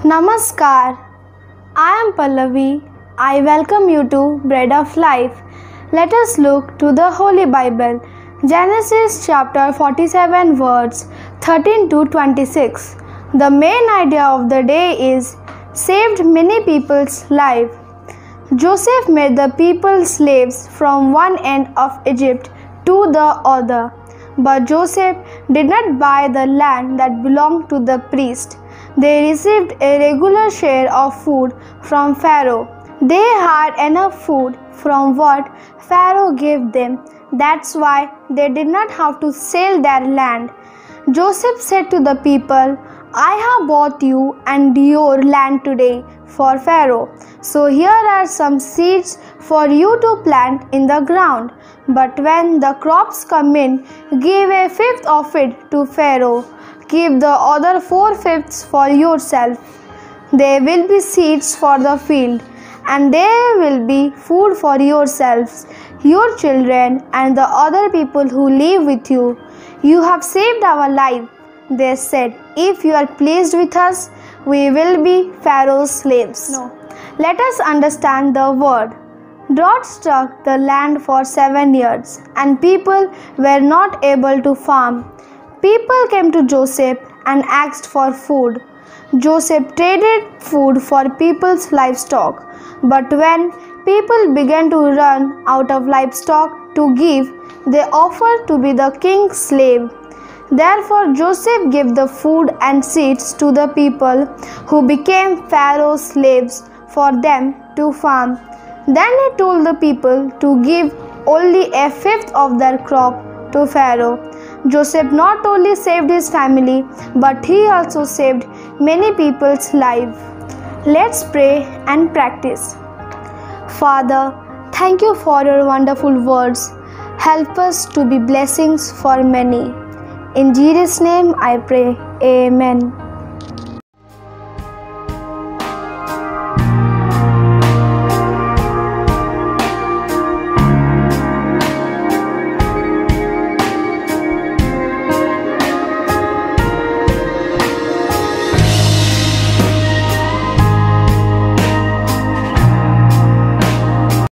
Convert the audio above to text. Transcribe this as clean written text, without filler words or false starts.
Namaskar, I am Pallavi. I welcome you to Bread of Life. Let us look to the Holy Bible. Genesis chapter 47 verse 13 to 26. The main idea of the day is saved many people's life. Joseph made the people slaves from one end of Egypt to the other. But Joseph did not buy the land that belonged to the priest. They received a regular share of food from Pharaoh. They had enough food from what Pharaoh gave them. That's why they did not have to sell their land. Joseph said to the people, I have bought you and your land today for Pharaoh. So here are some seeds for you to plant in the ground. But when the crops come in, give a fifth of it to Pharaoh. Keep the other 4/5 for yourself. There will be seeds for the field, and there will be food for yourselves, your children, and the other people who live with you. You have saved our life, they said. If you are pleased with us, we will be Pharaoh's slaves. No. Let us understand the word. Drought struck the land for 7 years, and people were not able to farm. People came to Joseph and asked for food. Joseph traded food for people's livestock. But when people began to run out of livestock to give, they offered to be the king's slave. Therefore, Joseph gave the food and seeds to the people, who became Pharaoh's slaves for them to farm. Then he told the people to give only a fifth of their crop to Pharaoh. Joseph not only saved his family, but he also saved many people's lives. Let's pray and practice. Father, thank you for your wonderful words. Help us to be blessings for many. In Jesus' name I pray. Amen.